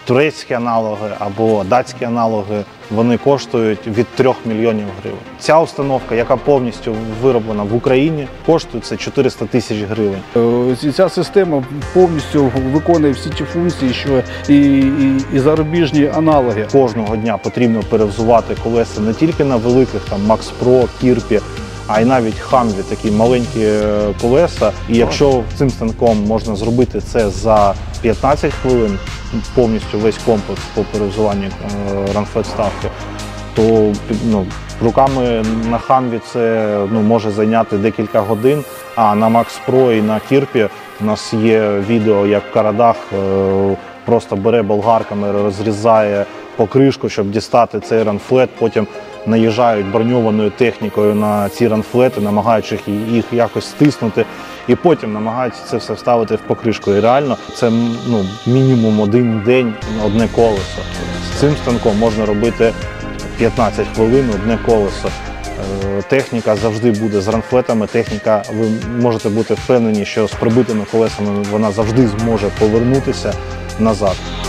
турецькі аналоги або датські аналоги, вони коштують від 3 мільйонів гривень. Ця установка, яка повністю вироблена в Україні, коштує це 400 тисяч гривень. Ця система повністю виконує всі ті функції, що і зарубіжні аналоги. Кожного дня потрібно перевзувати колеса не тільки на великих, там Max Pro, Кірпі, а й навіть Humvee, такі маленькі колеса. І якщо цим станком можна зробити це за 15 хвилин, повністю весь комплекс по перевзуванню ранфлет-ставки, то руками на Humvee це може зайняти декілька годин, а на Max Pro і на Кірпі у нас є відео, як Карадах просто бере болгарками, розрізає покришку, щоб дістати цей ранфлет, потім наїжджають броньованою технікою на ці ранфлети, намагаючись їх якось стиснути, і потім намагаються це все вставити в покришку. І реально це мінімум один день одне колесо. З цим станком можна робити 15 хвилин одне колесо. Техніка завжди буде з ранфлетами, техніка, ви можете бути впевнені, що з пробитими колесами вона завжди зможе повернутися назад.